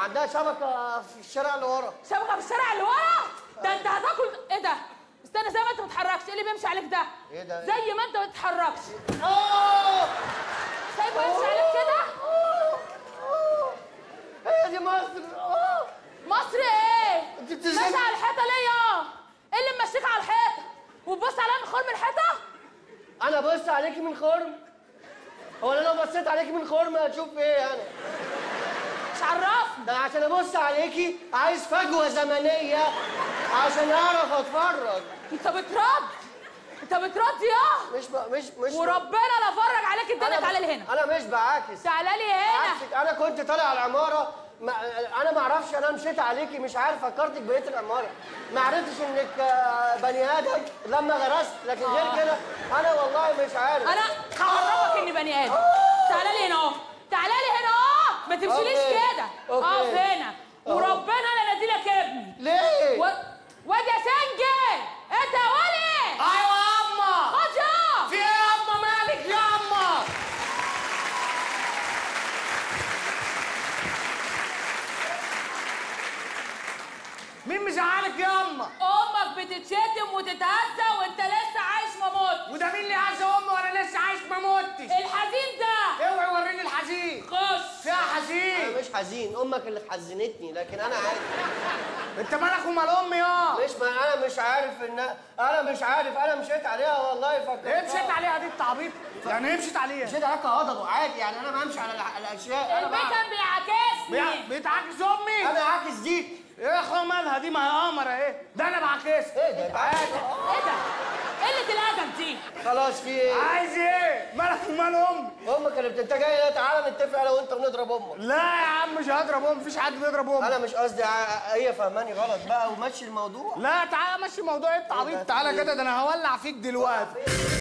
عندها شبكه في الشارع اللي ورا. شبكه في الشارع اللي ورا؟ ده انت هتاكل ايه ده؟ استنى، زي ما انت ما بتتحركش، ايه اللي بيمشي عليك ده؟ ايه ده؟ زي ما انت ما بتتحركش. سايبه يمشي عليك كده؟ هي دي مصر. مصر ايه؟ انت ماشي على الحيطه ليه يا؟ ايه اللي ممشيك على الحيطه؟ وتبص عليا من خرم الحيطه؟ انا بص عليكي من خرم؟ هو انا لو بصيت عليكي من خرم هتشوف ايه انا؟ مش عرفني. ده عشان ابص عليكي عايز فجوه زمنيه عشان اعرف اتفرج. انت بترد؟ انت بترد يا؟ مش وربنا لا فرج عليك الدنيا. تعالى لي هنا. انا مش بعاكس. تعالى لي هنا. عكسك، انا كنت طالع على العماره انا ما اعرفش، انا مشيت عليكي مش عارف، فكرتك بقيه العماره، ما عرفتش انك بني ادم لما غرست، لكن غير كده انا والله مش عارف. انا هعرفك اني بني ادم. تعالى لي هنا اهو، تعالى لي هنا اهو، ما تمشيليش كده. اقف هنا وربنا انا نادي لك ابني. ليه؟ واد يا سنجل، انت يا ولي. ايوه يا اما. خد يا. في ايه يا اما؟ مالك يا اما؟ مين مزعلك يا اما؟ امك بتتشتم وتتهزى وانت لسه عايش ما متش. وده مين اللي عايز امي وانا لسه عايش ما متش؟ الحزين ده. اوعي وريني الحزين. خش. فيها حزين. انا مش حزين، امك اللي حزنتني، لكن انا عادي. انت مالك ومال امي يا؟ انا مش عارف انا مشيت عليها والله فكرت. ايه مشيت عليها دي التعبيط؟ يعني ايه مشيت عليها؟ مشيت عليها كهضبه عادي، يعني انا بمشي على الاشياء. انا البيت كان بيعاكسني. بيتعاكس امي؟ انا عاكس دي. ايه يا اخويا مالها دي؟ ما هي قمره ايه؟ ده انا بعكسها. ايه ده؟ ايه ده؟ قلة الأدب دي. خلاص في ايه؟ عايز ايه؟ مالك ومال امي؟ امك اللي انت جاي، تعالى نتفق انا وانت ونضرب امك. لا يا عم مش هضرب امي، مفيش حد بيضرب امي. انا مش قصدي، هي فهماني غلط بقى ومشي الموضوع. لا تعالى مشي موضوع التعبيط، تعالى كده ده انا هولع فيك دلوقتي.